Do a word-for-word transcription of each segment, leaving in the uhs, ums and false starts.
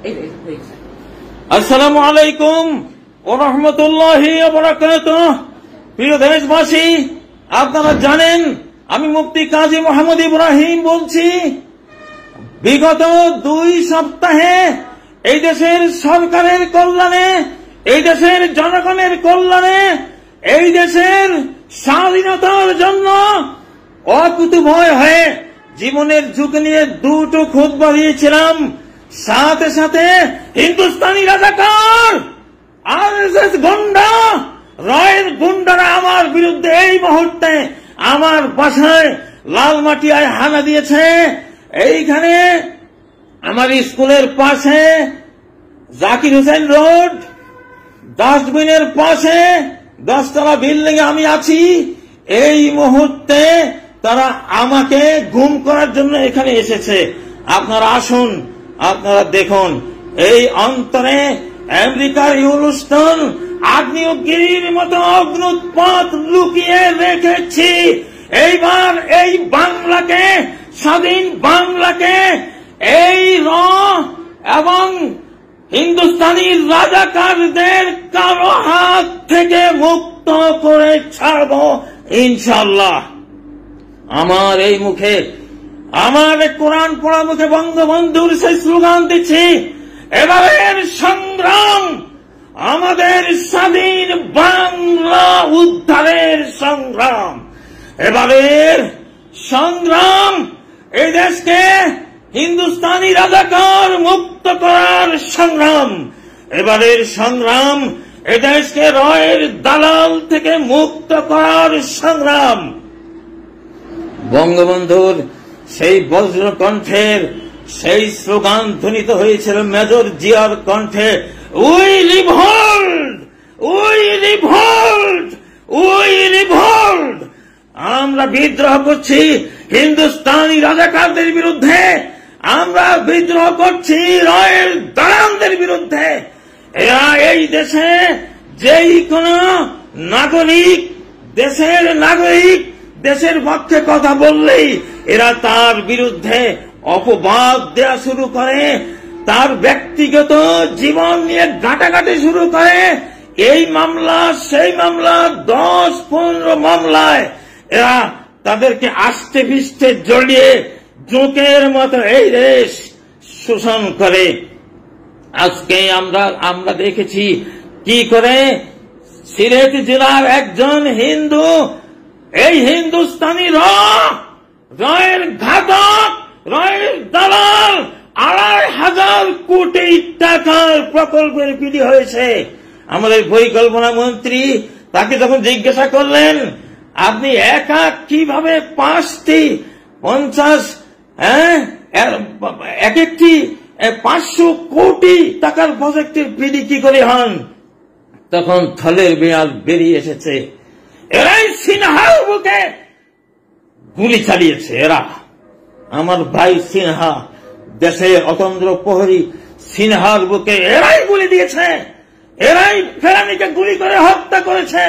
আসসালামু আলাইকুম ওয়া রাহমাতুল্লাহি ওয়া বারাকাতুহু। প্রিয় দেশবাসী, আপনারা জানেন আমি মুফতি কাজী মোহাম্মদ ইব্রাহিম বলছি। বিগত দুই সপ্তাহে এই দেশের সরকারের কল্যাণে, এই দেশের জনগণের কল্যাণে, এই দেশের স্বাধীনতার জন্য অকুতভয় হয়ে জীবনের ঝুঁকি নিয়ে দুটো খুতবা দিয়েছিলাম। সাথে সাথে হিন্দুস্তানি রাজাকার আরএসএস গুন্ডা রয়ের গুন্ডারা আমার বিরুদ্ধে এই মুহূর্তে আমার বাসায় লালমাটিয়ায় হানা দিয়েছে। এইখানে আমার স্কুলের পাশে জাকির হোসেন রোড ডাস্টবিনের পাশে দশতলা বিল্ডিং এ আমি আছি। এই মুহূর্তে তারা আমাকে গুম করার জন্য এখানে এসেছে। আপনারা আসুন, আপনারা দেখুন, এই অন্তরে আমেরিকার ইউরোস্টোন আগ্নেয়গিরির মতো অগ্নুৎপাত লুকিয়ে রেখেছি। এইবার এই বাংলাকে, স্বাধীন বাংলাকে এই র এবং হিন্দুস্তানি রাজাকারদের কারো হাত থেকে মুক্ত করে ছাড়ব ইনশাআল্লাহ। আমার এই মুখে, আমার কোরআন পড়া মুখে বঙ্গবন্ধুর সেই স্লোগান দিচ্ছি, এবারের সংগ্রাম আমাদের স্বাধীন বাংলা উদ্ধারের সংগ্রাম। এবারের সংগ্রাম এই দেশকে হিন্দুস্তানি রাজাকার মুক্ত করার সংগ্রাম। এবারের সংগ্রাম এই দেশকে রয়ের দালাল থেকে মুক্ত করার সংগ্রাম। বঙ্গবন্ধুর সেই বজ্র কণ্ঠের সেই স্লোগান ধ্বনিত হয়েছিল মেজর জিয়ার কণ্ঠে, we revolt, we revolt, we revolt. আমরা বিদ্রোহ করছি হিন্দুস্তানি রাজাকারদের বিরুদ্ধে, আমরা বিদ্রোহ করছি রয়ের দালালদের বিরুদ্ধে। এরা এই দেশে যেই কোন নাগরিক, দেশের নাগরিক দেশের পক্ষে কথা বললেই এরা তার বিরুদ্ধে অপবাদ দেয়া শুরু করে, তার ব্যক্তিগত জীবন নিয়ে ঘাটাঘাটি শুরু করে। এই মামলা সেই মামলা, দশ পনেরো মামলায় এরা তাদেরকে আষ্টে পিষ্টে জড়িয়ে জোকের মতো এই দেশ শোষণ করে। আজকে আমরা আমরা দেখেছি কি করে সিলেট জেলার একজন হিন্দু, এই হিন্দুস্তানি র রয়ের ঘাতক, রয়ের দালাল আড়াই হাজার কোটি টাকার প্রকল্পের পিডি হয়েছে। আমাদের পরিকল্পনা মন্ত্রী তাকে যখন জিজ্ঞাসা করলেন, আপনি একা কিভাবে পাঁচটি পঞ্চাশ হ্যাঁ এক একটি পাঁচশো কোটি টাকার প্রজেক্টের পিডি কি করে হন, তখন থলের বেয়াল বেরিয়ে এসেছে। এরাই সিনহার বুকে গুলি চালিয়েছে। এরা আমার ভাই সিনহা, দেশের অতন্ত্র প্রহরী সিনহার বুকে এরাই গুলি দিয়েছে, এরাই ফেরানিকে গুলি করে হত্যা করেছে।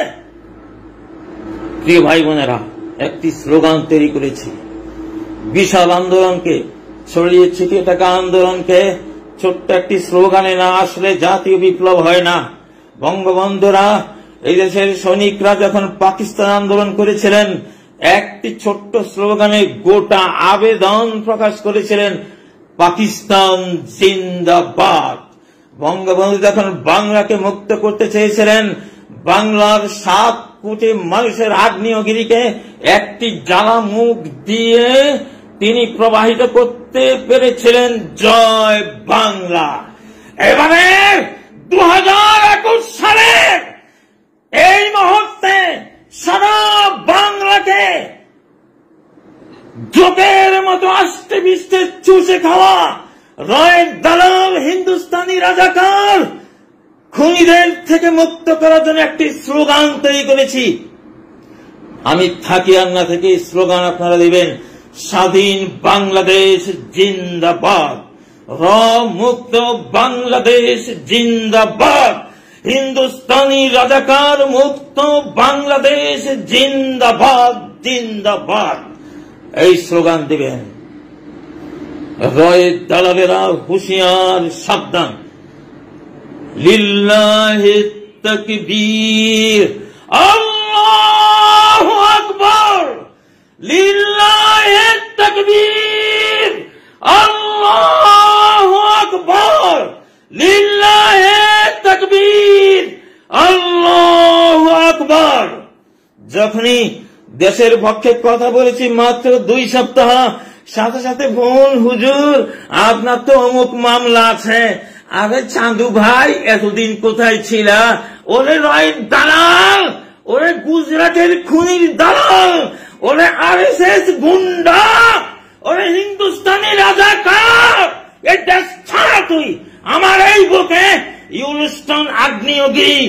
প্রিয় ভাই বোনেরা, একটি স্লোগান তৈরি করেছি, বিশাল আন্দোলনকে, ছড়িয়ে ছিটিয়ে থাকা আন্দোলনকে ছোট্ট একটি স্লোগানে না আসলে জাতীয় বিপ্লব হয় না। বঙ্গবন্ধুরা, এই দেশের সৈনিকরা যখন পাকিস্তান আন্দোলন করেছিলেন, একটি ছোট্ট স্লোগানে গোটা আবেদন প্রকাশ করেছিলেন, পাকিস্তান জিন্দাবাদ। বঙ্গবন্ধু যখন বাংলাকে মুক্ত করতে চেয়েছিলেন, বাংলার সাত কোটি মানুষের আগ্নেয়গিরিকে একটি জ্বালা মুখ দিয়ে তিনি প্রবাহিত করতে পেরেছিলেন। জয় বাংলা। এবারে দু হাজার একুশ সালে এই মুহূর্তে সারা বাংলাকে জোকের মতো আষ্টে পিষ্টে চুষে খাওয়া রয়ের দালাল হিন্দুস্তানি রাজাকার খুনিদের থেকে মুক্ত করার জন্য একটি স্লোগান তৈরি করেছি। আমি থাকি আর না থেকে স্লোগান আপনারা দিবেন, স্বাধীন বাংলাদেশ জিন্দাবাদ, র মুক্ত বাংলাদেশ জিন্দাবাদ, হিন্দুস্তানি রাজাকার মুক্ত বাংলাদেশ জিন্দাবাদ জিন্দাবাদ। এই স্লোগান দিবেন। রয়ের দালালেরা হুঁশিয়ার, সাবধান। লিল্লাহি তাকবীর, আল্লাহু আকবার, লিল্লাহি তাকবীর, আল্লাহু আকবার, লিল্লাহি তাকবীর, আল্লাহু আকবার। যখনই দেশের পক্ষে কথা বলেছি মাত্র দুই সপ্তাহ, সাথে সাথে বোন হুজুর আপনার তো অমুক মামলা আছে। আরে চাঁদু ভাই, এতদিন কোথায় ছিলা? ওরে রয়ের দালাল, ওরে গুজরাটের খুনির দালাল, ওরে আর এস এস গুন্ডা, ওরে হিন্দুস্তানি রাজাকার, এই দেশ ছাড়া তুই। আমার এই বুকে ইউরোস্টন আগ্নেয়গিরি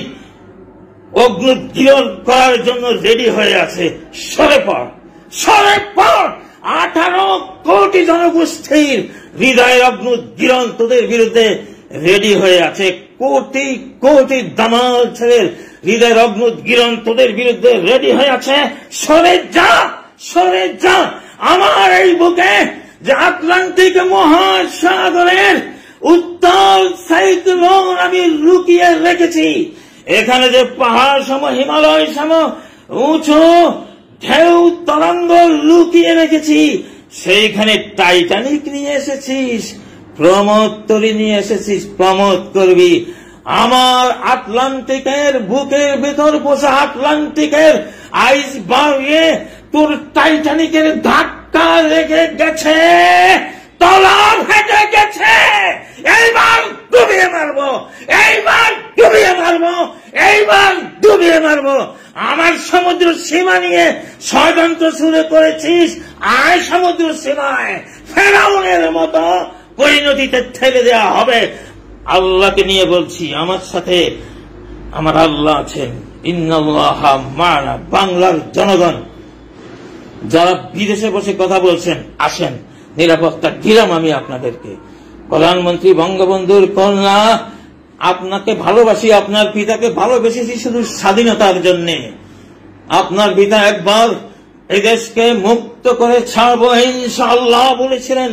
অগ্নুদ্গীরণ করার জন্য রেডি হয়ে আছে। সরে পড়, সরে পড়। আঠারো কোটি জনগোষ্ঠীর হৃদয়ের অগ্নুদ্গীরণ তোদের বিরুদ্ধে রেডি হয়ে আছে। কোটি কোটি দামাল ছেলের হৃদয়ের অগ্নুদ্গীরণ তোদের বিরুদ্ধে রেডি হয়ে আছে। সরে যা, সরে যা। আমার এই বুকে যে আটলান্টিক মহাসাগরের উত্তাল সাইক্লোন আমি লুকিয়ে রেখেছি, এখানে যে পাহাড় সম, হিমালয় সম উঁচু ঢেউ তরঙ্গ লুকিয়ে রেখেছি, সেইখানে টাইটানিক নিয়ে এসেছিস, প্রমোদ তরি নিয়ে এসেছিস, প্রমোদ করবি। আমার আটলান্টিকের বুকের ভেতর বসে আটলান্টিকের আইসবার্গে তোর টাইটানিকের ধাক্কা লেগে গেছে, তলা ফেটে গেছে। এইবার ডুবিয়ে মারবো, এইবার ডুবিয়ে মারবো, এইবার ডুবিয়ে মারবো। আমার সমুদ্র সীমা নিয়ে ষড়যন্ত্র শুরু করেছিস, আয় সমুদ্র সীমায় ফেরাউনের মতো পরিণতিতে ঠেলে দেওয়া হবে। আল্লাহকে নিয়ে বলছি, আমার সাথে আমার আল্লাহ আছেন। ইন্নাল্লাহ মা'না। বাংলার জনগণ যারা বিদেশে বসে কথা বলছেন, আসেন, নিরাপত্তা দিলাম আমি আপনাদেরকে। প্রধানমন্ত্রী বঙ্গবন্ধুর কন্যা, আপনাকে ভালোবাসি, আপনার পিতাকে ভালোবেসেছি শুধু স্বাধীনতার জন্যে। আপনার পিতা একবার এই দেশকে মুক্ত করে ছাড়বো ইনশাআল্লাহ বলেছিলেন,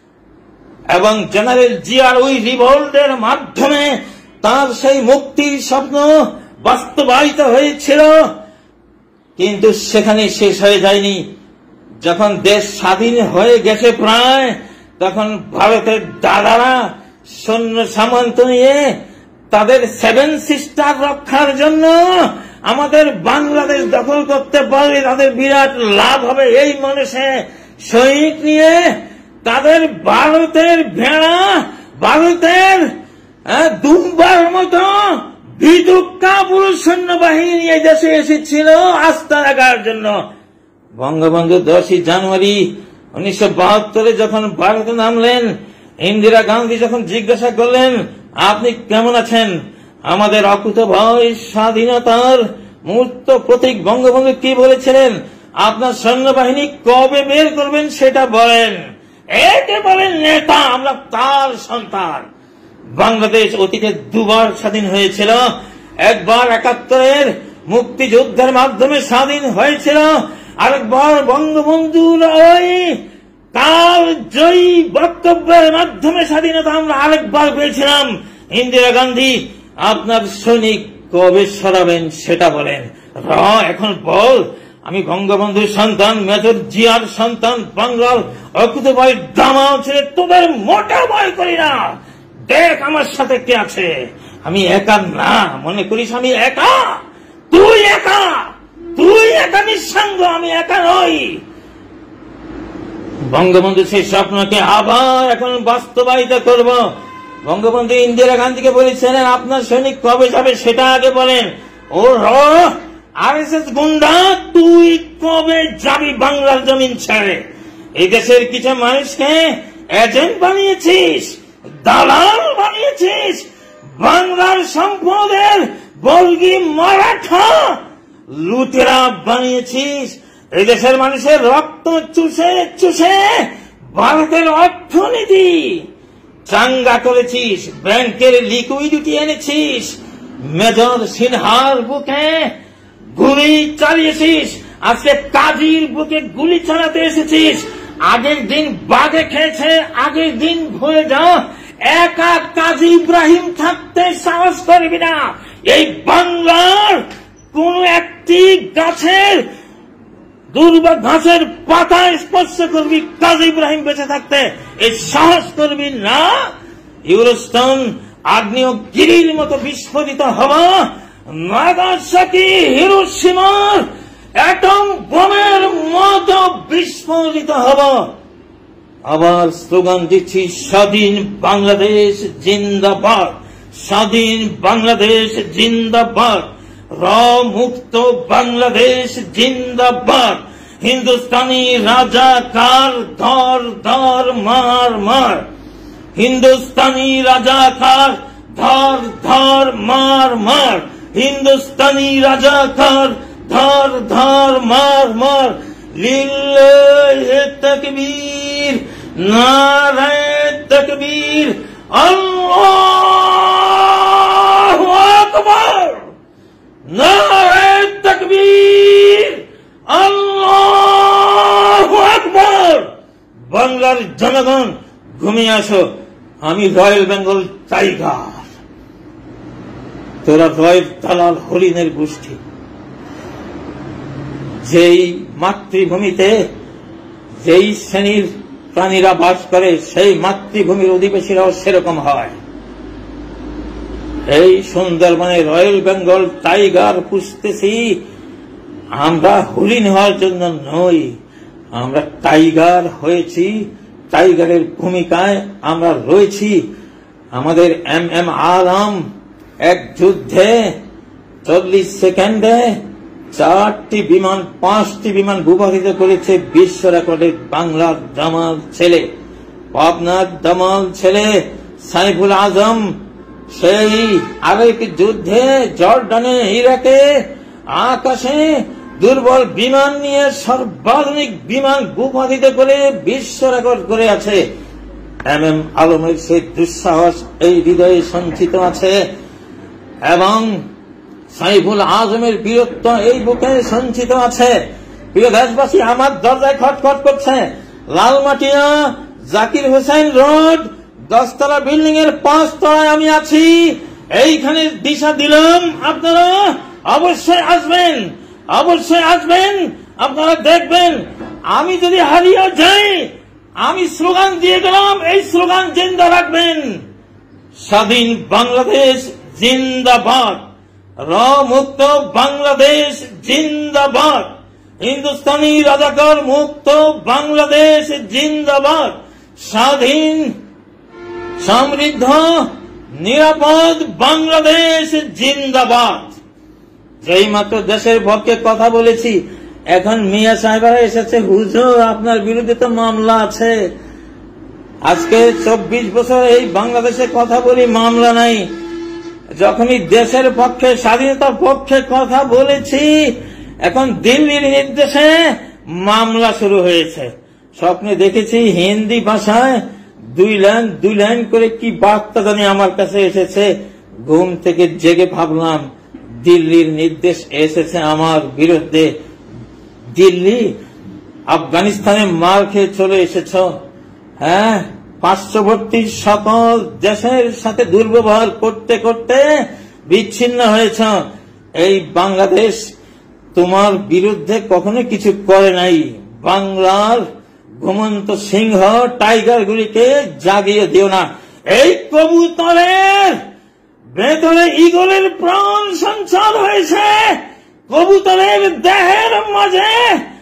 এবং জেনারেল জিয়ার ওই রিভোল্টের মাধ্যমে তার সেই মুক্তির স্বপ্ন বাস্তবায়িত হয়েছিল। কিন্তু সেখানে শেষ হয়ে যায়নি। যখন দেশ স্বাধীন হয়ে গেছে প্রায়, তখন ভারতের দাদারা সৈন্য সামন্ত নিয়ে তাদের সেভেন সিস্টার রক্ষার জন্য আমাদের বাংলাদেশ দখল করতে পারলে তাদের বিরাট লাভ হবে, এই মানুষে সৈনিক নিয়ে তাদের ভারতের ভেড়া, ভারতের দুম্বার মতো বিদুক্কা পুরুষ সৈন্যবাহিনী নিয়ে দেশে এসেছিল আস্থা রাখার জন্য। বঙ্গবন্ধু দশই জানুয়ারি উনিশশো বাহাত্তরে যখন ভারতে নামলেন, ইন্দিরা গান্ধী যখন জিজ্ঞাসা করলেন আপনি কেমন আছেন, আমাদের অকুতোভয় স্বাধীনতার মূর্ত প্রতীক বঙ্গবন্ধু কি বলেছিলেন, আপনার সৈন্যবাহিনী কবে বের করবেন সেটা বলেন। একে বলেন নেতা, আমরা তার সন্তান। বাংলাদেশ অতীতে দুবার স্বাধীন হয়েছিল। একবার একাত্তরের মুক্তিযুদ্ধের মাধ্যমে স্বাধীন হয়েছিল, আরেকবার বঙ্গবন্ধুর ওই কাল জয়ী বক্তব্যের মাধ্যমে স্বাধীনতা আমরা আরেকবার পেয়েছিলাম। ইন্দিরা গান্ধী, আপনার সৈনিক কবে সরাবেন সেটা বলেন। র এখন বল, আমি বঙ্গবন্ধুর সন্তান, মেজর জিয়ার সন্তান, বাংলার অকুতোভয় দামাল ছেলে, তোদের মোটা ভয় করি না। দেখ আমার সাথে কে আছে, আমি একা না মনে করিস, আমি একা, তুই একা, তুই একা নিঃসঙ্গ, আমি একা নই। বঙ্গবন্ধু সেই স্বপ্নকে আবার এখন বাস্তবায়িত করব। বঙ্গবন্ধু ইন্দিরা গান্ধীকে বলেছিলেন আপনার সৈনিক কবে যাবে সেটা আগে বলেন। ও র আর এস এস গুন্ডা, তুই কবে যাবি বাংলার জমিন ছেড়ে? এই দেশের কিছু মানুষকে এজেন্ট বানিয়েছিস, দালাল বানিয়েছিস, বাংলার সম্পদের বর্গী মারাঠা লুটেরা বানিয়েছিস। এই দেশের মানুষের রক্ত চুষে চুষে ভারতের অর্থনীতি চাঙ্গা করেছিস, ব্যাংকের লিকুইডিটি এনেছিস, মেজর সিনহার বুকে গুলি চালিয়েছিস, আজকে কাজীর বুকে গুলি চালাতে এসেছিস। আগের দিন বাঘে খেয়েছে, আগের দিন ভুলে যাও। একা কাজী ইব্রাহিম থাকতে সাহস করবি না এই বাংলার কোন একটি গাছের দুর্বা ঘাসের পাতা স্পর্শ করবি কাজী ইব্রাহিম বেঁচে থাকতে এই সাহস করবি না। ইউরোস্টোন আগ্নেয়গিরির মতো বিস্ফোরিত হওয়া, নাগাসাকি হিরোশিমার অ্যাটম বোমের মতো বিস্ফোরিত হওয়া। আবার স্লোগান দিচ্ছি, স্বাধীন বাংলাদেশ জিন্দাবাদ, স্বাধীন বাংলাদেশ জিন্দাবাদ, র মুক্ত বাংলাদেশ জিন্দাবাদ। হিন্দুস্তানি রাজাকার ধর ধর মার মার, হিন্দুস্তানি রাজাকার ধর ধর মার মার, হিন্দুস্তানি রাজাকার ধর ধর মার মার। লিল্লাহে তাকবীর, নারায়ে তাকবীর, আল্লাহু আকবার, নারায়ে তাকবীর, আল্লাহু আকবার। বাংলার জনগণ ঘুমিয়ে আসো, আমি রয়্যাল বেঙ্গল টাইগার, তোরা রয়ের দালাল হরিণের গোষ্ঠী। যেই মাতৃভূমিতে যেই শ্রেণীর প্রাণীরা বাস করে সেই মাতৃভূমির অধিবাসীরাও সেরকম হয়। এই সুন্দরবনে রয়্যাল বেঙ্গল টাইগার পুষতেছি আমরা হরিণ হওয়ার জন্য নই, আমরা টাইগার হয়েছি, টাইগারের ভূমিকায় আমরা রয়েছি। আমাদের এম এম আলম এক যুদ্ধে চল্লিশ সেকেন্ডে চারটি বিমান পাঁচটি বিমান ভূপাতিত করেছে, বিশ্ব রেকর্ডের বাংলার দামাল ছেলে, পাবনার দামাল ছেলে সাইফুল আজম সেই আরেক যুদ্ধে জর্ডানে ইরাকে আকাশে দুর্বল বিমান নিয়ে সর্বাধুনিক বিমান ভূপাতিত করে বিশ্ব রেকর্ড করে আছে। এম এম আলমের সেই দুঃসাহস এই হৃদয়ে সঞ্চিত আছে এবং সাইফুল আজমের বীরত্ব এই বুকে সঞ্চিত আছে। প্রিয় দেশবাসী, আমার দরজায় খটখট করছে লালমাটিয়া জাকির হোসেন রোড দশতলা বিল্ডিং এর পাঁচ তলায় আমি আছি। এইখানে দিশা দিলাম, আপনারা অবশ্যই আসবেন, অবশ্যই আসবেন। আপনারা দেখবেন আমি যদি হারিয়ে যাই, আমি স্লোগান দিয়ে গেলাম, এই স্লোগান জিন্দা রাখবেন। স্বাধীন বাংলাদেশ জিন্দাবাদ, র মুক্ত বাংলাদেশ জিন্দাবাদ, হিন্দুস্তানি রাজাকার মুক্ত বাংলাদেশ জিন্দাবাদ, স্বাধীন সমৃদ্ধ নিরাপদ বাংলাদেশ জিন্দাবাদ। যেই মাত্র দেশের পক্ষে কথা বলেছি, এখন মিয়া সাহেবরা এসেছে, হুজুর আপনার বিরুদ্ধে তো মামলা আছে। আজকে চব্বিশ বছর এই বাংলাদেশে কথা বলি, মামলা নাই। যখনই দেশের পক্ষে স্বাধীনতার পক্ষে কথা বলেছি, এখন দিল্লির নির্দেশে মামলা শুরু হয়েছে। স্বপ্নে দেখেছি হিন্দি ভাষায় দুই লাইন দুই লাইন করে কি বার্তা জানি আমার কাছে এসেছে। ঘুম থেকে জেগে ভাবলাম দিল্লির নির্দেশ এসেছে আমার বিরুদ্ধে। দিল্লি, আফগানিস্তানে মার খেয়ে চলে এসেছ, হ্যাঁ, পার্শ্ববর্তী সকল দেশের সাথে দুর্ব্যবহার করতে করতে বিচ্ছিন্ন হয়েছ। এই বাংলাদেশ তোমার বিরুদ্ধে কখনো কিছু করে নাই। বাংলার ঘুমন্ত সিংহ টাইগার গুলিকে জাগিয়ে দিও না। এই কবুতরের ভেতরে ঈগলের প্রাণ সঞ্চার হয়েছে, কবুতরের দেহের মাঝে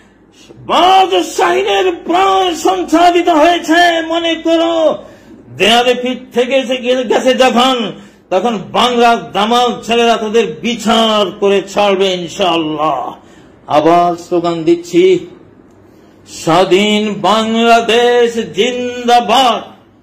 বাজ শাহিনের প্রাণ সঞ্চারিত হয়েছে। মনে করো দেয়ালে পিঠ থেকে গেছে যখন, তখন বাংলার দামাল ছেলেরা তাদের বিচার করে ছাড়বে ইনশাআল্লাহ। আবার স্লোগান দিচ্ছি, স্বাধীন বাংলাদেশ জিন্দাবাদ,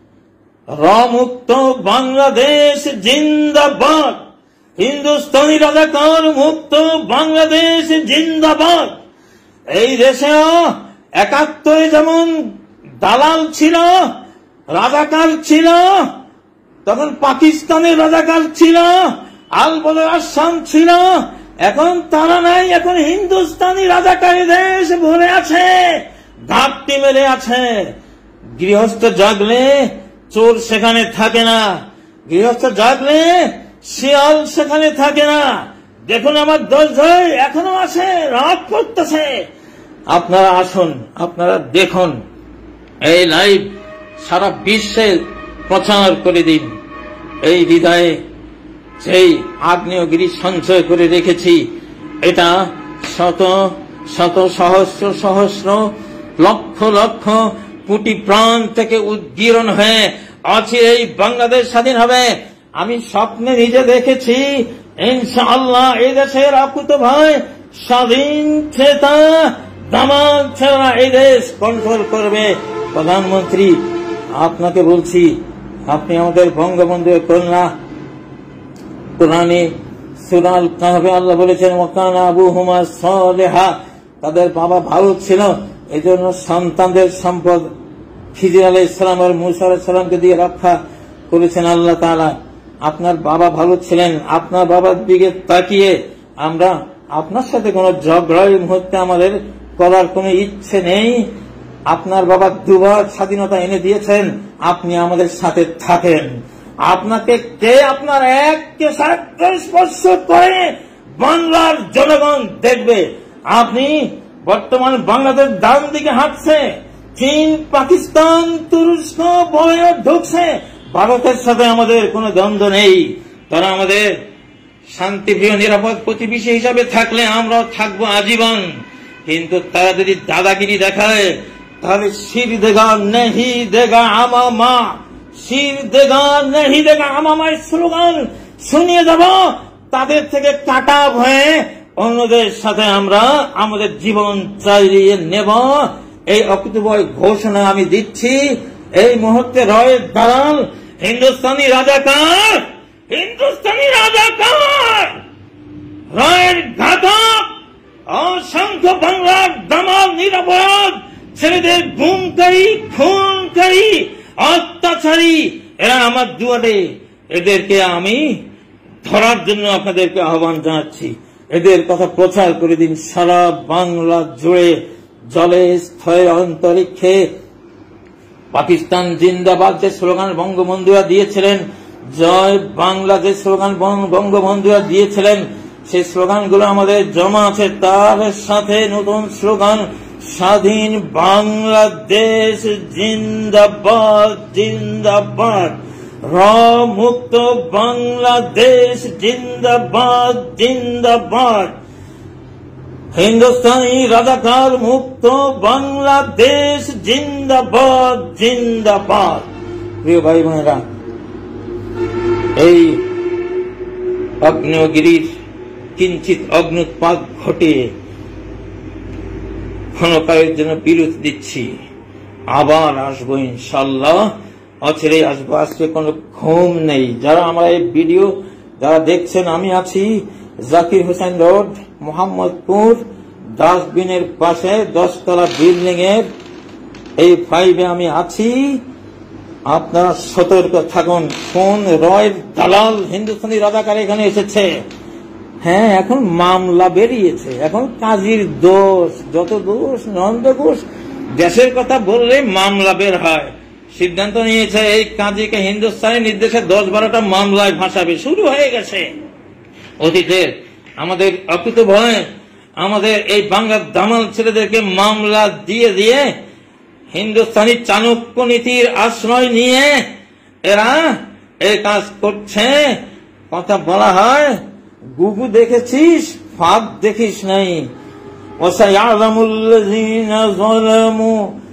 রমুক্ত বাংলাদেশ জিন্দাবাদ, হিন্দুস্তানি রাজাকার মুক্ত বাংলাদেশ জিন্দাবাদ। এই দেশেও একাত্তরে যেমন দালাল ছিল, রাজাকার ছিল, তখন পাকিস্তানের রাজাকার ছিল, আল বদর আসাম ছিল, এখন তারা নাই। এখন হিন্দুস্তানি রাজাকারী দেশ ভরে আছে। ঘাপটি মেরে আছে। গৃহস্থ জাগলে চোর সেখানে থাকে না, গৃহস্থ জাগলে শিয়াল সেখানে থাকে না। দেখুন আমার দোষ ভাই এখনো আছে, রাত করতেছে। আপনারা আসুন, আপনারা দেখুন, এই লাইভ সারা বিশ্বে প্রচার করে দিন। এই হৃদয়ে সেই আগ্নেয়গিরি সঞ্চয় করে রেখেছি, এটা শত শত সহস্র সহস্র লক্ষ লক্ষ কোটি প্রাণ থেকে উদ্গীরণ হয়ে অচিরেই বাংলাদেশ স্বাধীন হবে। আমি স্বপ্নে নিজে দেখেছি ইনশাআল্লাহ এই দেশের আকুত ভাই স্বাধীন চেতা দামাল ছেলেরা এই দেশ কন্ট্রোল করবে। প্রধানমন্ত্রী আপনাকে বলছি, আপনি আমাদের বঙ্গবন্ধুর কন্যা। কোরআনে সূরা আল কাহফে আল্লাহ বলেছেন ওয়াকানা আবুহুমা সালিহা, তাদের বাবা ভালো ছিল, এই জন্য সন্তানদের সম্পদ খিজির আলাইহিস সালাম আর মূসা আলাইহিস সালামকে দিয়ে রক্ষা করেছেন আল্লাহ তাআলা। আপনার বাবা ভালো ছিলেন, আপনার বাবার দিকে তাকিয়ে আমরা আপনার সাথে কোনো ঝগড়া এই মুহূর্তে আমাদের করার কোনো ইচ্ছে নেই। আপনার বাবা দুবার স্বাধীনতা এনে দিয়েছেন, আপনি আমাদের সাথে থাকেন। আপনাকে কে আপনার এককে স্পর্শ করে বাংলার জনগণ দেখবে। আপনি বর্তমান বাংলাদেশ ডান দিকে হাঁটছে, চীন পাকিস্তান তুরস্ক বয়ে ঢুকছে। ভারতের সাথে আমাদের কোনো দ্বন্দ্ব নেই, তারা আমাদের শান্তিপ্রিয় নিরাপদ প্রতিবেশী হিসাবে থাকলে আমরাও থাকবো আজীবন। কিন্তু তারা যদি দাদাগিরি দেখায় তাহলে শির দেগা নেহি দেগা আমামা, শির দেগা নেহি দেগা আমামা স্লোগান শুনিয়ে যাব। তাদের থেকে কাটা হয়ে অন্যদের সাথে আমরা আমাদের জীবন চালিয়ে নেব। এই অকুতভয় ঘোষণা আমি দিচ্ছি। এই মুহূর্তে রয়ের দালাল হিন্দুস্তানি রাজাকার, হিন্দুস্তানি রাজাকার, রয়ের ঘাতক, অসংখ্য বাংলার দামাল নিরাপরাধ ছেলেদের গুমকারী, খুনকারী, অত্যাচারী, এরা আমার দুয়ারে। এদেরকে আমি ধরার জন্য আপনাদেরকে আহ্বান জানাচ্ছি। এদের কথা প্রচার করে দিন সারা বাংলা জুড়ে, জলে স্থলে অন্তরিক্ষে। পাকিস্তান জিন্দাবাদ যে স্লোগান বঙ্গবন্ধুরা দিয়েছিলেন, জয় বাংলা যে স্লোগান বঙ্গবন্ধুরা দিয়েছিলেন, সেই স্লোগানগুলো আমাদের জমা আছে। তার সাথে নতুন স্লোগান স্বাধীন বাংলাদেশ জিন্দাবাদ জিন্দাবাদ, র মুক্ত বাংলাদেশ জিন্দাবাদ জিন্দাবাদ, হিন্দুস্তানি রাজাকার মুক্ত বাংলাদেশ জিন্দাবাদ জিন্দাবাদ। প্রিয় ভাই বোনেরা, এই আগ্নেয়গিরির কিঞ্চিত অগ্নুৎপাত ঘটিয়ে ক্ষণকালের জন্য বিরতি দিচ্ছি। আবার আসবো ইনশাল্লাহ, অচিরেই আসবো। আজকে কোনো ঘুম নেই। যারা আমার এই ভিডিও যারা দেখছেন, আমি আছি জাকির হোসেন রোড, মোহাম্মদপুর, ডাস্টবিনের পাশে দশতলা বিল্ডিং এর এই ফাইভে আমি আছি। আপনারা সতর্ক থাকুন। কোন রয়ের দালাল হিন্দুস্তানি রাজাকার এখানে এসেছে? হ্যাঁ, এখন মামলা বেরিয়েছে, এখন কাজীর দোষ, যত দোষ নন্দ ঘোষ, দেশের কথা বললে মামলা বের হয়। সিদ্ধান্ত নিয়েছে এই কাজীকে হিন্দুস্তানি নির্দেশে দশ বারোটা মামলায় ভাসাবে। শুরু হয়ে গেছে। অতীতের আমাদের অকুত ভয়ে আমাদের এই বাংলার দামাল ছেলেদেরকে মামলা দিয়ে দিয়ে হিন্দুস্তানি চাণক্য নীতির আশ্রয় নিয়ে এরা এই কাজ করছে। কথা বলা হয়, গুগু দেখেছিস, ফাঁক দেখিস নাই। ওয়াসায়ালামুল্লাযীনা যালামু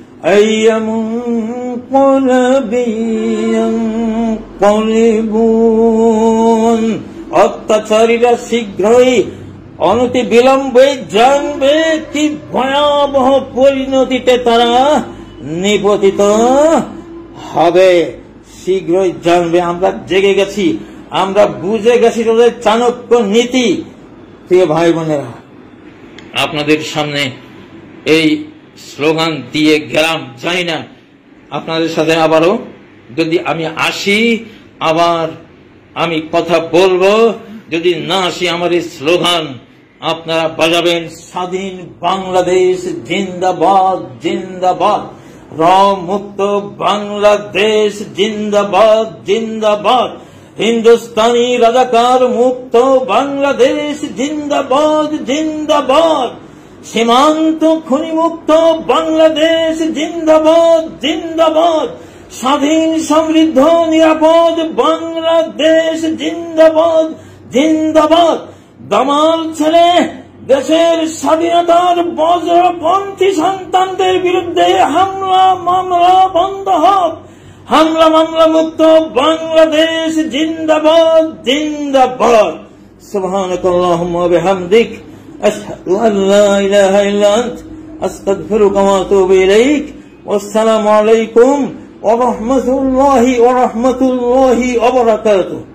আইয়ামুনকালাবি ইয়ানকালিবুন। অত্যাচারীরা শীঘ্রই অনতি বিলম্বে জানবে কি ভয়াবহ পরিণতিতে তারা নিপতিত হবে। শীঘ্রই জানবে। আমরা জেগে গেছি, আমরা বুঝে গেছি তাদের চাণক্য নীতি। প্রিয় ভাই বোনেরা, আপনাদের সামনে এই স্লোগান দিয়ে গেলাম। জানি না আপনাদের সাথে আবারও যদি আমি আসি, আবার আমি কথা বলবো। যদি না আসি, আমার এই স্লোগান আপনারা বাজাবেন স্বাধীন বাংলাদেশ জিন্দাবাদ জিন্দাবাদ, র মুক্ত বাংলাদেশ জিন্দাবাদ জিন্দাবাদ, হিন্দুস্তানি রাজাকার মুক্ত বাংলাদেশ জিন্দাবাদ জিন্দাবাদ, সীমান্ত খনি মুক্ত বাংলাদেশ জিন্দাবাদ জিন্দাবাদ, স্বাধীন সমৃদ্ধ নিরাপদ বাংলাদেশ জিন্দাবাদ জিন্দাবাদ। দামাল ছেলে দেশের স্বাধীনতার বজ্রপন্থী সন্তানদের বিরুদ্ধে হামলা মামলা বন্ধ হোক, হামলা মামলা মুক্ত বাংলাদেশ জিন্দাবাদ জিন্দাবাদ। সুবহানাকাল্লাহুম্মা ওয়া বিহামদিক আশহাদু আল লা ইলাহা ইল্লা আনত আস্তাগফিরুকা ওয়া আতুবু ইলাইক। ওয়াসসালামু আলাইকুম ওয়া রাহমাতুল্লাহি ওয়া রাহমাতুল্লাহি ওয়া বারাকাতুহু।